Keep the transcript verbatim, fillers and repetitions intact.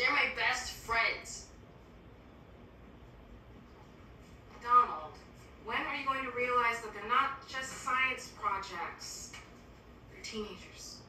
They're my best friends. Donald, when are you going to realize that they're not just science projects? They're teenagers.